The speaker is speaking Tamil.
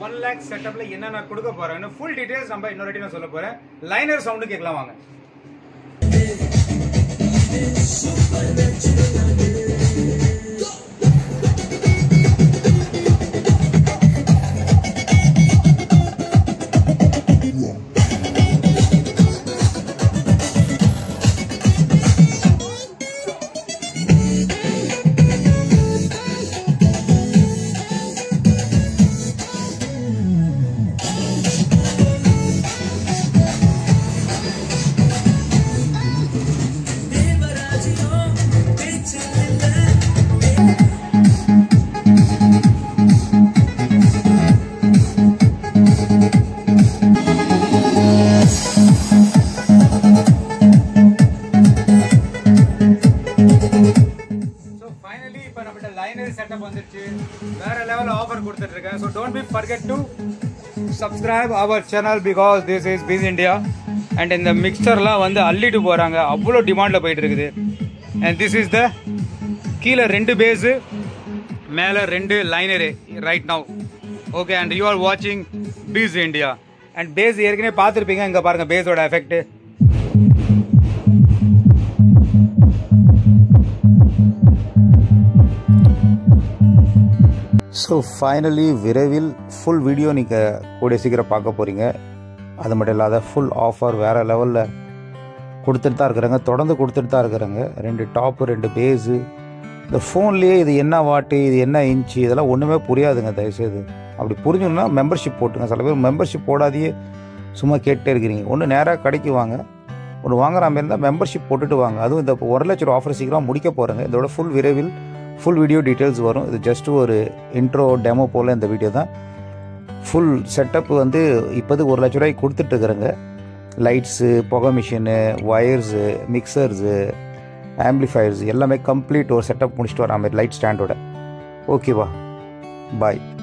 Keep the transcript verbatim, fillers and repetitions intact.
one lakh செட்டப்ல என்னென்ன கொடுக்க போறேன்னு ஃபுல் டீடைல்ஸ் நம்ம இன்னொரு வாட்டி நான் சொல்ல போறேன். லைனர் சவுண்ட் கேட்கலாம் வாங்க. Setup வந்துருச்சு. வேற லெவல் ஆஃபர் கொடுத்துட்டு இருக்கேன். So don't be forget to subscribe our channel because this is BiZINDIA and இந்த மிக்சர்லாம் வந்து அள்ளிட்டு போறாங்க. அவ்வளோ டிமாண்ட்ல போயிட்டு இருக்குது. And this is the கீழ ரெண்டு பேஸ் மேல ரெண்டு liner right now. Okay, and you are watching BiZINDIA and bass ஏற்கனவே பார்த்திருப்பீங்க. இங்க பாருங்க பேஸோட எஃபெக்ட். ஸோ ஃபைனலி விரைவில் ஃபுல் வீடியோ நீங்கள் கூடிய சீக்கிரம் பார்க்க போகிறீங்க. அது மட்டும் இல்லாத ஃபுல் ஆஃபர் வேறு லெவலில் கொடுத்துட்டு தான் இருக்கிறாங்க, தொடர்ந்து கொடுத்துட்டு தான் இருக்கிறாங்க. ரெண்டு டாப்பு ரெண்டு பேஸு. இந்த ஃபோன்லேயே இது என்ன வாட்டு இது என்ன இன்ச்சு இதெல்லாம் ஒன்றுமே புரியாதுங்க. தயவுசெய்து அப்படி புரிஞ்சுன்னா மெம்பர்ஷிப் போட்டுங்க. சில பேர் மெம்பர்ஷிப் போடாதையே சும்மா கேட்டே இருக்கிறீங்க. ஒன்று நேராக கடைக்கு வாங்க, ஒன்று வாங்குற மாதிரி இருந்தால் மெம்பர்ஷிப் போட்டுட்டு வாங்க. அதுவும் இந்த ஒரு லட்ச ரூபா ஆஃபர் சீக்கிரம் முடிக்க போகிறேங்க. இதோட ஃபுல் விரைவில் ஃபுல் வீடியோ டீட்டெயில்ஸ் வரும். இது ஜஸ்ட் ஒரு இன்ட்ரோ டெமோ போல் இந்த வீடியோ தான். ஃபுல் செட்டப் வந்து இப்போது ஒரு லட்ச ரூபாய்க்கு கொடுத்துட்ருக்குறேங்க. லைட்ஸு, புகை மிஷினு, ஒயர்ஸு, மிக்சர்ஸு, ஆம்பிளிஃபயர்ஸ் எல்லாமே கம்ப்ளீட் ஒரு செட்டப் முடிச்சுட்டு வரா மாதிரி லைட் ஸ்டாண்டோட. ஓகேவா, பாய்.